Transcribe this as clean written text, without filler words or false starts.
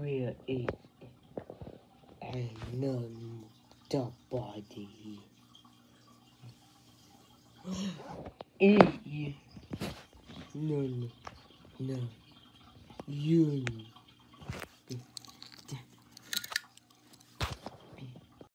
Where is another body? No, no, no. You.